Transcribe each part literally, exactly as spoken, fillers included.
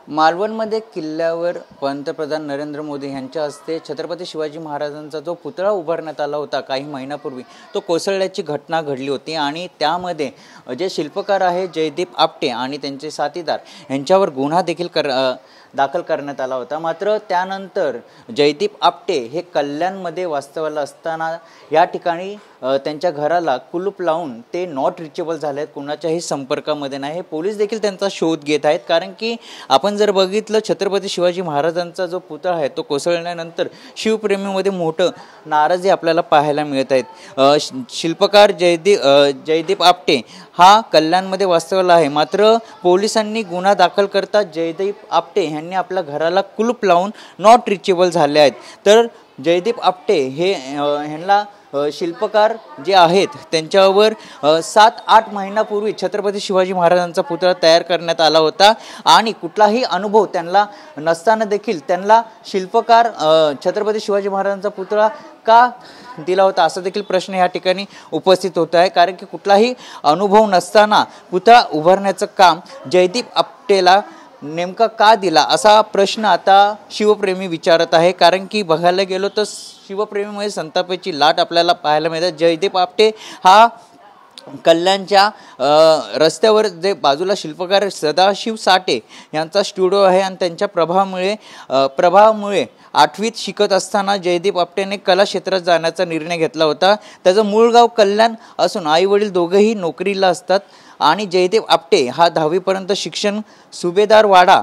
मालवणमध्ये किल्ल्यावर पंतप्रधान नरेंद्र मोदी यांच्या हस्ते छत्रपती शिवाजी महाराजांचा जो पुतळा उभारण्यात आला होता काही महिन्यापूर्वी, तो कोसळल्याची घटना घडली होती आणि त्यामध्ये जे शिल्पकार आहे जयदीप आपटे आणि त्यांचे साथीदार यांच्यावर गुन्हा देखील कर दाखल करण्यात आला होता। मात्र त्यानंतर जयदीप आपटे हे कल्याणमध्ये वास्तव्याला असताना या ठिकाणी त्यांच्या घराला कुलूप लावून ते नॉट रिचेबल झाले आहेत, कुणाच्याही संपर्कामध्ये नाही। पोलीस देखील त्यांचा शोध घेत आहेत, कारण की आपण जर बघितलं छत्रपती शिवाजी महाराजांचा जो पुतळा आहे तो कोसळल्यानंतर शिवप्रेमीमध्ये मोठं नाराजी आपल्याला पाहायला मिळत आहेत। शिल्पकार जयदीप जयदीप आपटे हा कल्याणमध्ये वास्तव्याला आहे, मात्र पोलिसांनी गुन्हा दाखल करता जयदीप आपटे यांनी आपल्या घराला कुलूप लावून नॉट रिचेबल झाले आहेत। तर जयदीप आपटे हे ह्यांना शिल्पकार जे आहेत त्यांच्यावर सात आठ महिन्यापूर्वी छत्रपती शिवाजी महाराजांचा पुतळा तयार करण्यात आला होता आणि कुठलाही अनुभव त्यांना नसताना देखील त्यांना शिल्पकार छत्रपती शिवाजी महाराजांचा पुतळा का दिला होता असा देखील प्रश्न या ठिकाणी उपस्थित होत आहे। कारण की कुठलाही अनुभव नसताना पुतळा उभारण्याचं काम जयदीप आपटेला नेमका का दिला असा प्रश्न आता शिवप्रेमी विचारत आहे। कारण की बघायला गेलो तर शिवप्रेमीमध्ये संतापाची लाट आपल्याला पाहायला मिळते। जयदीप आपटे हा कल्याणच्या रस्त्यावर जे बाजूला शिल्पकार सदाशिव साठे यांचा स्टुडिओ आहे आणि त्यांच्या प्रभावामुळे प्रभावामुळे आठवीत शिकत असताना जयदीप आपटेने कला क्षेत्रात जाण्याचा निर्णय घेतला होता। त्याचं मूळ गाव कल्याण असून आई वडील दोघेही नोकरीला असतात आणि जयदीप आपटे हा दहावीपर्यंत शिक्षण सुभेदार वाडा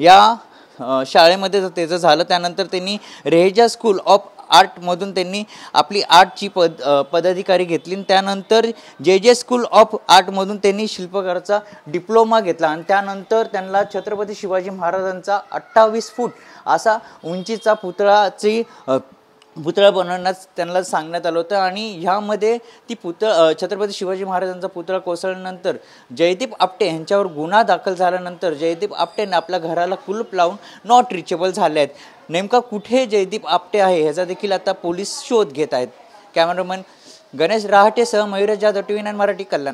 या शाळेमध्ये त्याचं झालं। त्यानंतर त्यांनी रेहेजा स्कूल ऑफ आर्टमधून त्यांनी आपली आर्टची पद पदाधिकारी घेतली। त्यानंतर जे जे स्कूल ऑफ आर्टमधून त्यांनी शिल्पकाराचा डिप्लोमा घेतला आणि त्यानंतर त्यांना छत्रपती शिवाजी महाराजांचा अठ्ठावीस फूट असा उंचीचा पुतळाची पुतळा बनवण्यास त्यांना सांगण्यात आलं होतं आणि ह्यामध्ये ती पुतळा छत्रपती शिवाजी महाराजांचा पुतळा कोसळल्यानंतर जयदीप आपटे यांच्यावर गुन्हा दाखल झाल्यानंतर जयदीप आपटेने आपल्या घराला कुलूप लावून नॉट रिचेबल झाले आहेत। नेमका कुठे जयदीप आपटे आहे ह्याचा देखील आता पोलीस शोध घेत आहेत। कॅमेरामन गणेश रहाटेसह मयूरज जाधव, टीव्ही नाईन मराठी, कल्याण।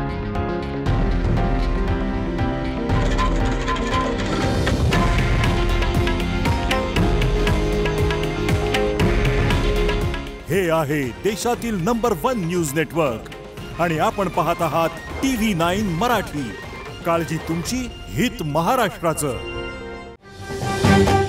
हे आहे देशातील नंबर वन न्यूज नेटवर्क आणि आपण पाहत आहात टीव्ही नाईन मराठी। काळजी तुमची, हित महाराष्ट्राचं।